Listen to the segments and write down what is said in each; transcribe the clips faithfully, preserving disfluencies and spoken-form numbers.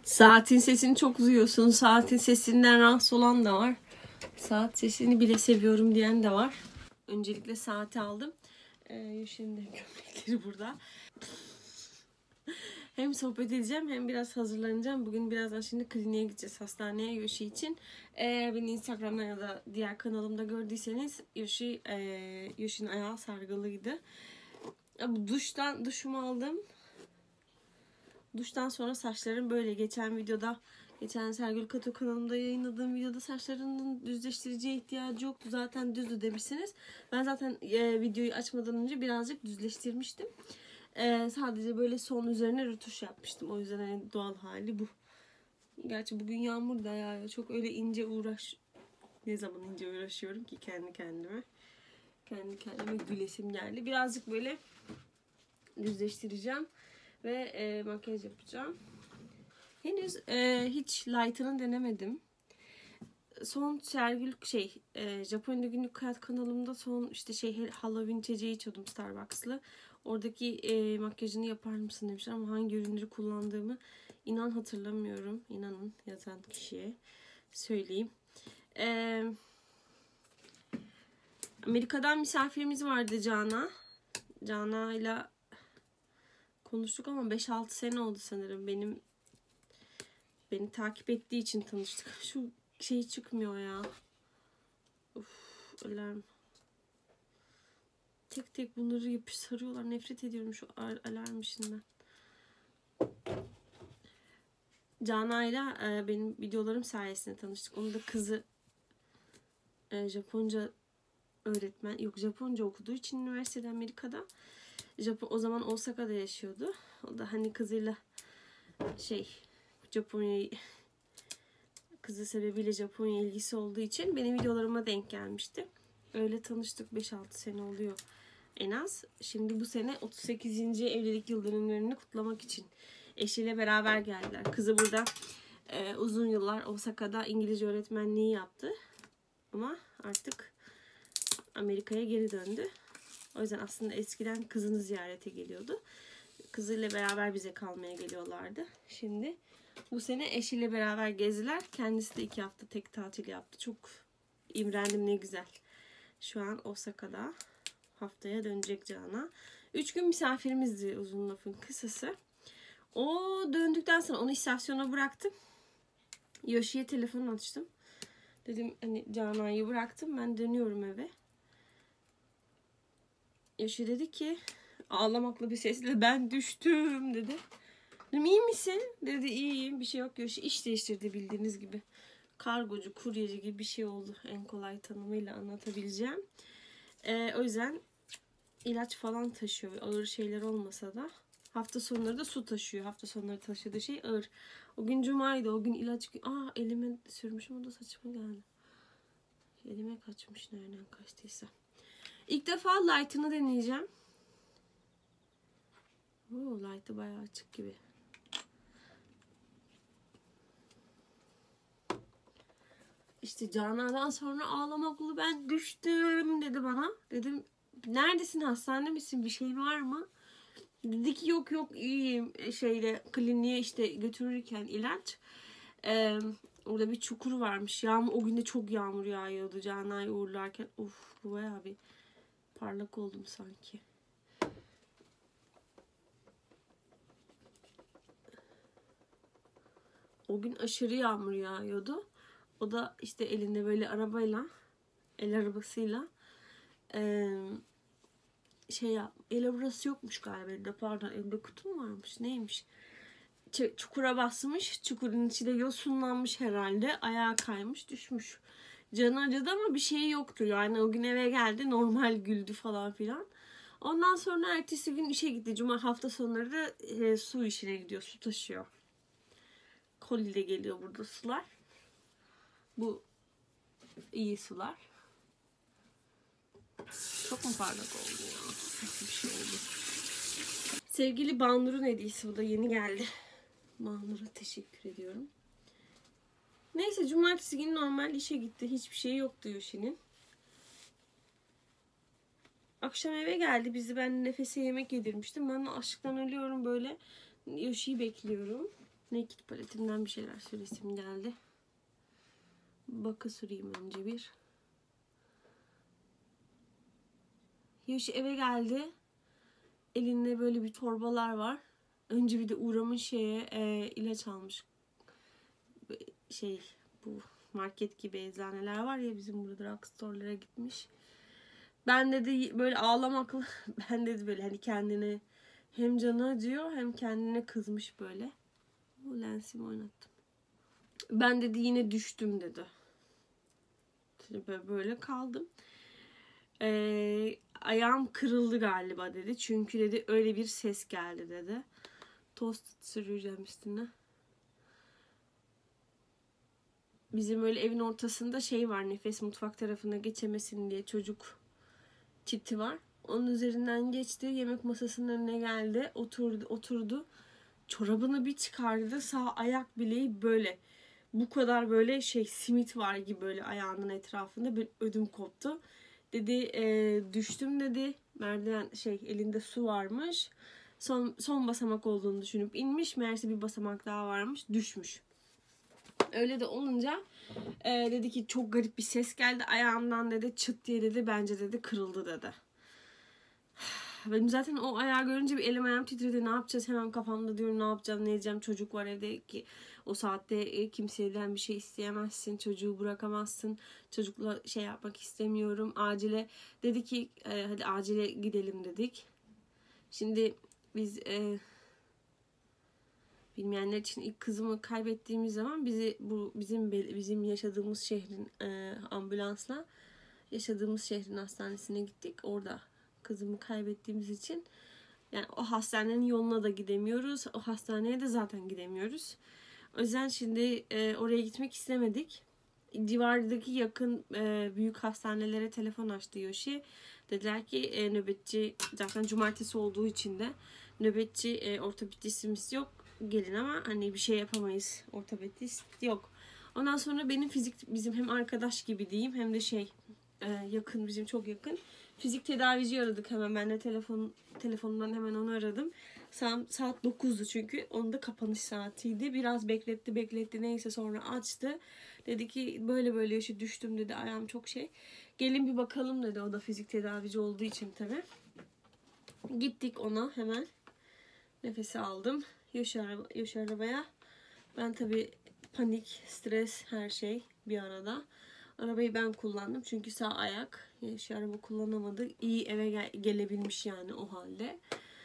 Saatin sesini çok duyuyorsun. Saatin sesinden rahatsız olan da var. Saat sesini bile seviyorum diyen de var. Öncelikle saati aldım. Ee, şimdi gömlekleri burada. Hem sohbet edeceğim hem biraz hazırlanacağım. Bugün birazdan şimdi kliniğe gideceğiz, hastaneye Yoshi için. Eğer beni Instagram'dan ya da diğer kanalımda gördüyseniz Yoshi, e, Yoshi'nin ayağı sargılıydı. Duştan, duşumu aldım. Duştan sonra saçlarım böyle. Geçen videoda, geçen Sergül Kato kanalımda yayınladığım videoda saçlarının düzleştiriciye ihtiyacı yoktu. Zaten düzdü demişsiniz. Ben zaten e, videoyu açmadan önce birazcık düzleştirmiştim. E, sadece böyle son üzerine rötuş yapmıştım. O yüzden hani doğal hali bu. Gerçi bugün yağmur da yağıyor. Çok öyle ince uğraş... Ne zaman ince uğraşıyorum ki kendi kendime. Kendi kendime gülesim geldi. Birazcık böyle düzleştireceğim. Ve e, makyaj yapacağım. Henüz e, hiç light'ını denemedim. Son Sergül şey e, Japonya Günlük Hayat kanalımda son işte şey Halloween içeceği içiyordum Starbucks'lı. Oradaki e, makyajını yapar mısın demişler ama hangi ürünleri kullandığımı inan hatırlamıyorum. İnanın yazan kişiye söyleyeyim. E, Amerika'dan misafirimiz vardı Cana. Cana ile konuştuk ama beş altı sene oldu sanırım. Benim beni takip ettiği için tanıştık. Şu şey çıkmıyor ya. Uf, alarm. Tek tek bunları yapış sarıyorlar. Nefret ediyorum şu alarm işinden. Cana ile e, benim videolarım sayesinde tanıştık. Onun da kızı e, Japonca öğretmen. Yok, Japonca okuduğu için üniversitede Amerika'da. Japon, o zaman Osaka'da yaşıyordu. O da hani kızıyla şey Japonya'yı kızı sebebiyle Japonya ilgisi olduğu için benim videolarıma denk gelmişti. Öyle tanıştık. beş altı sene oluyor en az. Şimdi bu sene otuz sekizinci evlilik yıl dönümlerini kutlamak için eşiyle beraber geldiler. Kızı burada e, uzun yıllar Osaka'da İngilizce öğretmenliği yaptı. Ama artık Amerika'ya geri döndü. O yüzden aslında eskiden kızını ziyarete geliyordu. Kızıyla beraber bize kalmaya geliyorlardı. Şimdi bu sene eşiyle beraber gezdiler. Kendisi de iki hafta tek tatil yaptı. Çok imrendim, ne güzel. Şu an Osaka'da. Haftaya dönecek Cana. Üç gün misafirimizdi, uzun lafın kısası. O döndükten sonra onu istasyona bıraktım. Yoshi'ye telefon açtım. Dedim hani Cana'yı bıraktım, ben dönüyorum eve. Yoshi dedi ki ağlamaklı bir sesle ben düştüm dedi. Dedim iyi misin? Dedi iyiyim, bir şey yok. Yoshi iş değiştirdi bildiğiniz gibi. Kargocu, kuryeci gibi bir şey oldu. En kolay tanımıyla anlatabileceğim. Ee, o yüzden ilaç falan taşıyor. Ağır şeyler olmasa da. Hafta sonları da su taşıyor. Hafta sonları taşıdığı şey ağır. O gün cumaydı. O gün ilaç... Aa, elime sürmüşüm. O da saçıma geldi. Elime kaçmış, nereden kaçtıysa. İlk defa light'ını deneyeceğim. Oo, light'ı bayağı açık gibi. İşte Cana'dan sonra ağlamaklı ben düştüm dedi bana. Dedim neredesin, hastane misin, bir şey var mı? Dedi ki yok yok iyiyim. Şeyle kliniğe işte götürürken ilaç. Ee, orada bir çukur varmış. Yağmur, o gün de çok yağmur yağıyordu Cana'yı uğurlarken. Of, bu bayağı bir parlak oldum sanki. O gün aşırı yağmur yağıyordu. O da işte elinde böyle arabayla, el arabasıyla e, şey yap, el arabası yokmuş galiba elinde, pardon, elinde kutu mu varmış neymiş. Ç- çukura basmış, çukurun içinde yosunlanmış herhalde, ayağa kaymış düşmüş. Canı acıdı ama bir şey yoktu yani, o gün eve geldi normal güldü falan filan. Ondan sonra ertesi gün işe gitti. Cuma hafta sonları da e, su işine gidiyor, su taşıyor. Koli'de geliyor burada sular. Bu iyi sular. Çok mu parlak oldu ya? Nasıl bir şey oldu? Sevgili Banur'un hediyesi, bu da yeni geldi. Banur'a teşekkür ediyorum. Neyse, cumartesi günü normal işe gitti. Hiçbir şey yoktu Yoshi'nin. Akşam eve geldi. Bizi, ben Nefes'e yemek yedirmiştim. Ben açlıktan ölüyorum böyle. Yoshi'yi bekliyorum. Naked paletimden bir şeyler süresim geldi. Bakı süreyim önce bir. Yoshi eve geldi. Elinde böyle bir torbalar var. Önce bir de uğramış şeye e, ilaç almış. Şey bu market gibi eczaneler var ya bizim burada drugstore'lara gitmiş. Ben dedi böyle ağlamakla ben dedi böyle hani kendine hem canı acıyor hem kendine kızmış böyle. Bu lensimi oynattım. Ben dedi yine düştüm dedi. Böyle kaldım. Ee, ayağım kırıldı galiba dedi. Çünkü dedi öyle bir ses geldi dedi. Tost süreceğim üstüne. Bizim öyle evin ortasında şey var, Nefes mutfak tarafına geçemesin diye çocuk çiti var. Onun üzerinden geçti. Yemek masasının önüne geldi. Oturdu. oturdu. Çorabını bir çıkardı. Sağ ayak bileği böyle. Bu kadar böyle şey simit var gibi böyle ayağının etrafında. Bir ödüm koptu. Dedi e, düştüm dedi. Merdiven şey elinde su varmış. Son, son basamak olduğunu düşünüp inmiş. Meğerse bir basamak daha varmış. Düşmüş. Öyle de olunca e, dedi ki çok garip bir ses geldi ayağımdan dedi. Çıt diye dedi. Bence dedi kırıldı dedi. Benim zaten o ayağı görünce bir elim ayağım titredi. Ne yapacağız? Hemen kafamda diyorum ne yapacağım, ne edeceğim. Çocuk var evde ki o saatte kimseden bir şey isteyemezsin. Çocuğu bırakamazsın. Çocukla şey yapmak istemiyorum. Acile dedi ki e, hadi acile gidelim dedik. Şimdi biz e, bilmeyenler için ilk kızımı kaybettiğimiz zaman bizi bu bizim bizim yaşadığımız şehrin e, ambulansla yaşadığımız şehrin hastanesine gittik. Orada kızımı kaybettiğimiz için yani o hastanenin yoluna da gidemiyoruz. O hastaneye de zaten gidemiyoruz. O yüzden şimdi e, oraya gitmek istemedik. Civardaki yakın e, büyük hastanelere telefon açtı Yoshi. Dediler ki e, nöbetçi zaten cumartesi olduğu için de nöbetçi e, ortopedistimiz yok. Gelin ama hani bir şey yapamayız. Ortopedist yok. Ondan sonra benim fizik bizim hem arkadaş gibi diyeyim hem de şey e, yakın bizim çok yakın. Fizik tedavici aradık hemen. Ben de telefon, telefonundan hemen onu aradım. Saat, saat dokuzdu çünkü. Onun da kapanış saatiydi. Biraz bekletti bekletti neyse sonra açtı. Dedi ki böyle böyle yaşı düştüm dedi. Ayağım çok şey. Gelin bir bakalım dedi. O da fizik tedavici olduğu için tabii. Gittik ona hemen. Nefesi aldım. Yoş, araba, yoş arabaya. Ben tabii panik, stres her şey bir arada. Arabayı ben kullandım çünkü sağ ayak. Yoş araba kullanamadı. İyi eve gel- gelebilmiş yani o halde.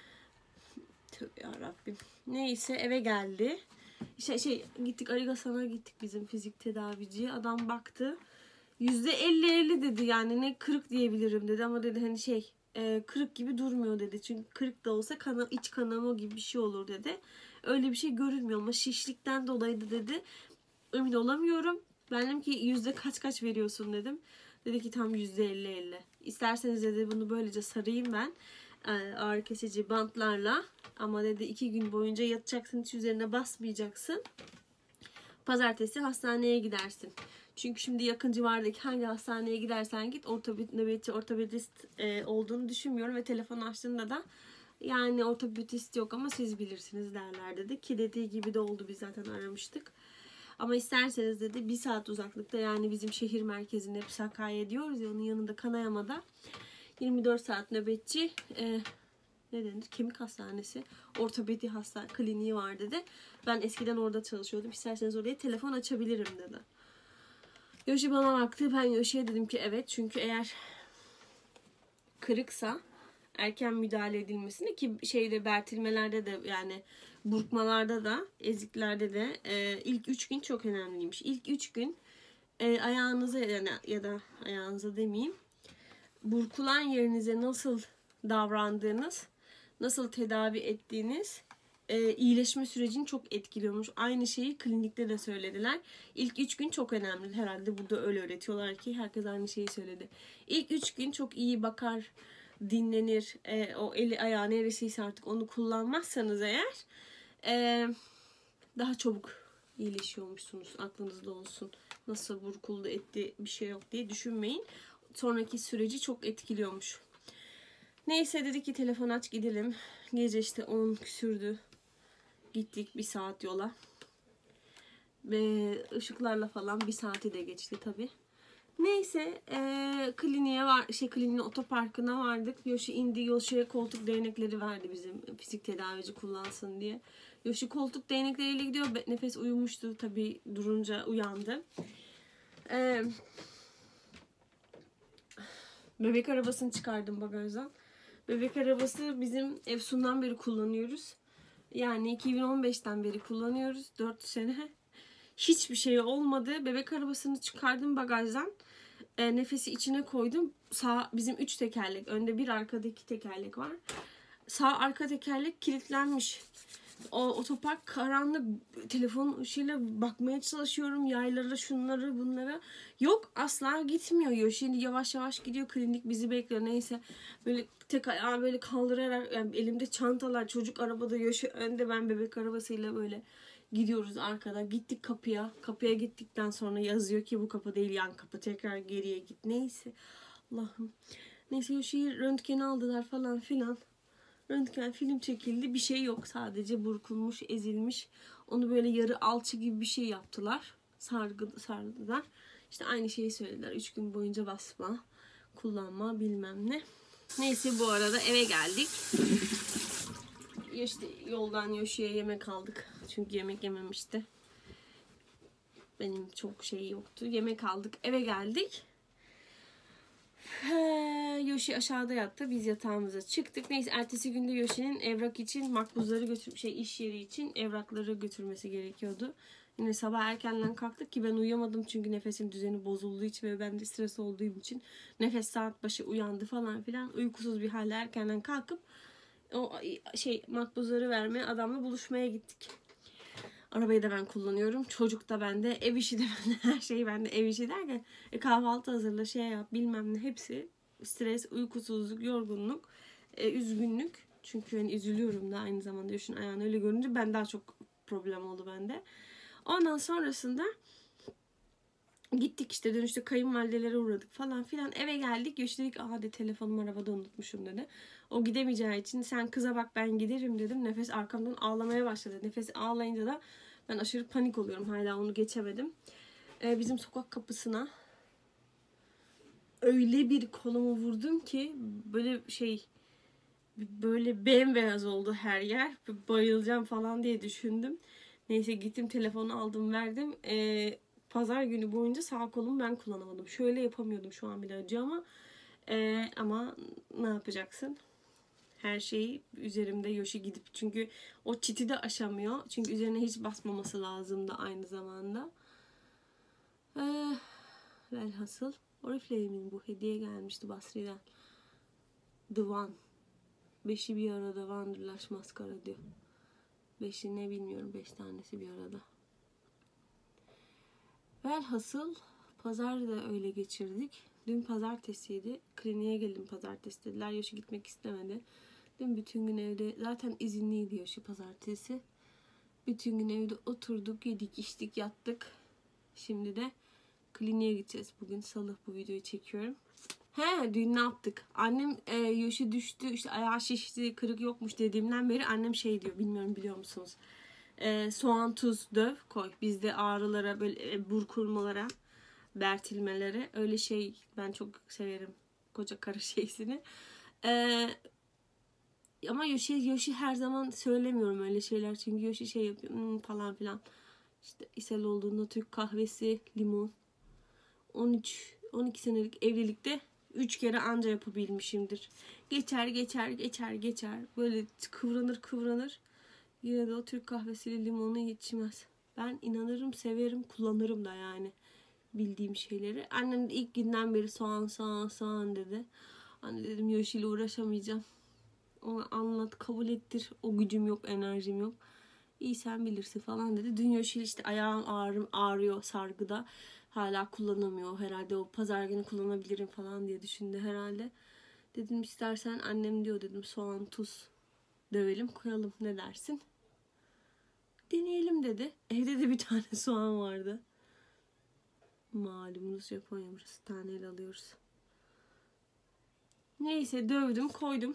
Tövbe yarabbim. Neyse eve geldi. İşte şey gittik Arigasan'a gittik bizim fizik tedaviciye. Adam baktı. yüzde elli elli dedi yani ne kırık diyebilirim dedi ama dedi hani şey e, kırık gibi durmuyor dedi. Çünkü kırık da olsa kana, iç kanama gibi bir şey olur dedi. Öyle bir şey görünmüyor ama şişlikten dolayı da dedi. Emin olamıyorum. Ben dedim ki yüzde kaç kaç veriyorsun dedim. Dedi ki tam yüzde elli elli. İsterseniz dedi bunu böylece sarayım ben. Ağrı kesici bantlarla. Ama dedi iki gün boyunca yatacaksın, hiç üzerine basmayacaksın. Pazartesi hastaneye gidersin. Çünkü şimdi yakın civardaki hangi hastaneye gidersen git ortoped, nöbetçi ortopedist e, olduğunu düşünmüyorum. Ve telefon açtığında da yani ortopedist yok ama siz bilirsiniz derler dedi. Ki dediği gibi de oldu, biz zaten aramıştık. Ama isterseniz dedi bir saat uzaklıkta yani bizim şehir merkezinde Sakarya diyoruz ya onun yanında Kanayama'da yirmi dört saat nöbetçi e, ne denir? Kemik hastanesi, ortopedi hasta kliniği var dedi. Ben eskiden orada çalışıyordum. İsterseniz oraya telefon açabilirim dedi. Yoshi bana baktı. Ben Yoshi'ye dedim ki evet. Çünkü eğer kırıksa erken müdahale edilmesini ki şeyde bertilmelerde de yani burkmalarda da eziklerde de e, ilk üç gün çok önemliymiş. İlk üç gün e, ayağınıza yani, ya da ayağınıza demeyeyim burkulan yerinize nasıl davrandığınız, nasıl tedavi ettiğiniz e, iyileşme sürecini çok etkiliyormuş. Aynı şeyi klinikte de söylediler. İlk üç gün çok önemli. Herhalde burada öyle öğretiyorlar ki herkes aynı şeyi söyledi. İlk üç gün çok iyi bakar, dinlenir. E, o eli ayağı neresiyse artık onu kullanmazsanız eğer e, daha çabuk iyileşiyormuşsunuz. Aklınızda olsun. Nasıl burkuldu etti bir şey yok diye düşünmeyin. Sonraki süreci çok etkiliyormuş. Neyse dedi ki telefon aç gidelim. Gece işte on küsürdü. Gittik bir saat yola. Ve ışıklarla falan bir saati de geçti tabii. Neyse e, kliniğe var, şey kliniğin otoparkına vardık. Yoshi indi. Yoshi'ye koltuk değnekleri verdi bizim fizik tedavici kullansın diye. Yoshi koltuk değnekleriyle gidiyor. Nefes uyumuştu tabii, durunca uyandı. E, bebek arabasını çıkardım bagajdan. Bebek arabası bizim Efsun'dan beri kullanıyoruz. Yani iki bin on beşten beri kullanıyoruz. dört sene. Hiçbir şey olmadı. Bebek arabasını çıkardım bagajdan. E, nefesi içine koydum. Sağ, bizim üç tekerlek. Önde bir, arkada iki tekerlek var. Sağ arka tekerlek kilitlenmiş. O otopark karanlık. Telefonun ışığıyla bakmaya çalışıyorum. Yaylara, şunları, bunlara. Yok, asla gitmiyor. Şimdi yavaş yavaş gidiyor. Klinik bizi bekliyor. Neyse. Böyle tek ayağı böyle kaldırarak, yani elimde çantalar, çocuk arabada, Yoshi önde, ben bebek arabasıyla böyle gidiyoruz arkada. Gittik kapıya. Kapıya gittikten sonra yazıyor ki bu kapı değil, yan kapı. Tekrar geriye git. Neyse. Allah'ım. Neyse Yoshi'yi röntgeni aldılar falan filan. Röntgen film çekildi. Bir şey yok. Sadece burkulmuş, ezilmiş. Onu böyle yarı alçı gibi bir şey yaptılar. Sargı, sardılar. İşte aynı şeyi söylediler. Üç gün boyunca basma, kullanma, bilmem ne. Neyse bu arada eve geldik. İşte yoldan Yoshi'ye yemek aldık. Çünkü yemek yememişti. Benim çok şey yoktu. Yemek aldık. Eve geldik. He, Yoshi aşağıda yattı. Biz yatağımıza çıktık. Neyse ertesi günde Yoshi'nin evrak için makbuzları götür şey iş yeri için evrakları götürmesi gerekiyordu. Yine sabah erkenden kalktık ki ben uyuyamadım çünkü nefesim düzeni bozulduğu için ve ben de stres olduğum için nefes saat başı uyandı falan filan. Uykusuz bir halde erkenden kalkıp o şey makbuzları vermeye, adamla buluşmaya gittik. Arabayı da ben kullanıyorum. Çocuk da bende. Ev işi de bende. Her şey bende. Ev işi derken e, kahvaltı hazırla, şey yap, bilmem ne. Hepsi stres, uykusuzluk, yorgunluk, e, üzgünlük. Çünkü hani üzülüyorum da aynı zamanda. Yoşun ayağını öyle görünce ben daha çok problem oldu bende. Ondan sonrasında gittik işte, dönüşte kayınvalidelere uğradık falan filan. Eve geldik. Yoşun dedik, aha de telefonumu arabada unutmuşum dedi. O gidemeyeceği için sen kıza bak ben giderim dedim. Nefes arkamdan ağlamaya başladı. Nefes ağlayınca da ben aşırı panik oluyorum. Hala onu geçemedim. Ee, bizim sokak kapısına öyle bir kolumu vurdum ki böyle şey, böyle bembeyaz oldu her yer. Bayılacağım falan diye düşündüm. Neyse gittim, telefonu aldım, verdim. Ee, pazar günü boyunca sağ kolumu ben kullanamadım. Şöyle yapamıyordum, şu an bile acıyor ama ee, ama ne yapacaksın? Her şey üzerimde. Yoshi gidip çünkü o çiti de aşamıyor. Çünkü üzerine hiç basmaması lazımdı aynı zamanda. Ee, velhasıl Oriflame'in bu hediye gelmişti Basri'den. The One. Beşi bir arada Wanderlash maskara diyor. Beşi ne bilmiyorum. Beş tanesi bir arada. Velhasıl pazar da öyle geçirdik. Dün pazartesiydi. Kliniğe geldim pazartesi dediler. Yoshi gitmek istemedi. Dün bütün gün evde, zaten izinliydi Yoshi pazartesi. Bütün gün evde oturduk, yedik, içtik, yattık. Şimdi de kliniğe gideceğiz. Bugün salı bu videoyu çekiyorum. He, dün ne yaptık? Annem e, Yoshi düştü, işte ayağı şişti, kırık yokmuş dediğimden beri annem şey diyor, bilmiyorum biliyor musunuz? E, soğan, tuz, döv, koy. Bizde ağrılara, böyle e, burkulmalara, bertilmelere öyle şey, ben çok severim koca karı şeysini. Eee Ama Yoshi, Yoshi her zaman söylemiyorum öyle şeyler. Çünkü Yoshi şey yapıyor hmm, falan filan. İşte ishal olduğunda Türk kahvesi, limon. on üç on iki senelik evlilikte üç kere anca yapabilmişimdir. Geçer geçer geçer geçer. Böyle kıvranır kıvranır. Yine de o Türk kahvesiyle limonu içmez. Ben inanırım, severim, kullanırım da yani bildiğim şeyleri. Annem de ilk günden beri soğan soğan soğan dedi. Anne dedim, Yoshi ile uğraşamayacağım. Ona anlat, kabul ettir. O gücüm yok, enerjim yok. İyi sen bilirsin falan dedi. Dün Yoshi işte ayağım ağrım, ağrıyor sargıda. Hala kullanamıyor. Herhalde o pazar günü kullanabilirim falan diye düşündü herhalde. Dedim istersen annem diyor dedim soğan, tuz dövelim koyalım, ne dersin? Deneyelim dedi. Evde de bir tane soğan vardı. Malumunuz Japonya burası. Taneyle alıyoruz. Neyse dövdüm, koydum.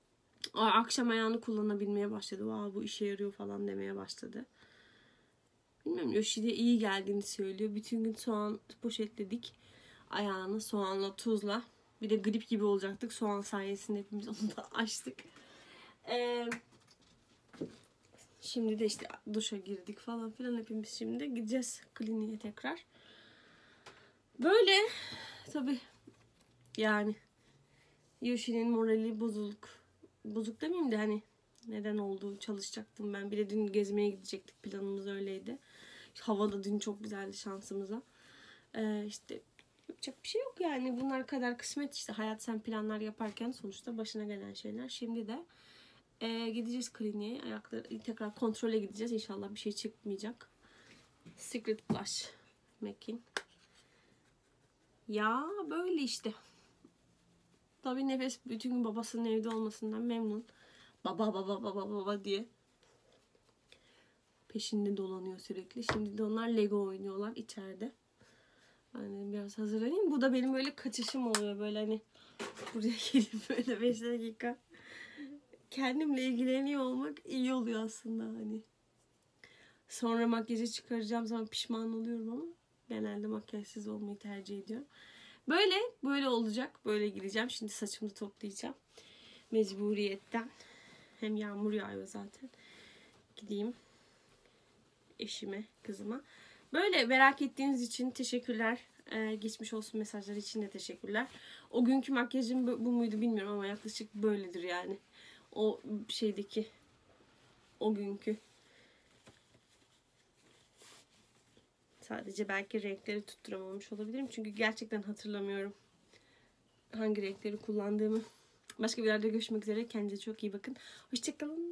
Akşam ayağını kullanabilmeye başladı. Vaa bu işe yarıyor falan demeye başladı. Bilmiyorum, Yoshi'de iyi geldiğini söylüyor. Bütün gün soğan poşetledik. Ayağını soğanla, tuzla. Bir de grip gibi olacaktık. Soğan sayesinde hepimiz onu da açtık. Ee, şimdi de işte duşa girdik falan filan hepimiz şimdi. Gideceğiz kliniğe tekrar. Böyle tabii yani Yoshi'nin morali bozuluk. Bozuk demeyeyim de hani neden olduğu, çalışacaktım ben. Bir de dün gezmeye gidecektik. Planımız öyleydi. Hava da dün çok güzeldi şansımıza. Ee, işte yapacak bir şey yok yani. Bunlar kadar kısmet işte. Hayat sen planlar yaparken sonuçta başına gelen şeyler. Şimdi de e, gideceğiz kliniğe. Ayakları tekrar kontrole gideceğiz. İnşallah bir şey çıkmayacak. Secret Blush Mac'in. Ya böyle işte. Tabii Nefes bütün gün babasının evde olmasından memnun. Baba baba baba baba diye. Peşinde dolanıyor sürekli. Şimdi de onlar Lego oynuyorlar içeride. Yani biraz hazırlanayım. Bu da benim böyle kaçışım oluyor. Böyle hani buraya gelip böyle beş dakika kendimle ilgileniyor olmak iyi oluyor aslında hani. Sonra makyajı çıkaracağım zaman pişman oluyorum ama genelde makyajsız olmayı tercih ediyorum. Böyle böyle olacak. Böyle gideceğim. Şimdi saçımı toplayacağım. Mecburiyetten. Hem yağmur yağıyor zaten. Gideyim eşime, kızıma. Böyle merak ettiğiniz için teşekkürler. Ee, geçmiş olsun mesajları için de teşekkürler. O günkü makyajım bu, bu muydu bilmiyorum ama yaklaşık böyledir yani. O şeydeki o günkü. Sadece belki renkleri tutturamamış olabilirim. Çünkü gerçekten hatırlamıyorum hangi renkleri kullandığımı. Başka bir yerde görüşmek üzere. Kendinize çok iyi bakın. Hoşçakalın.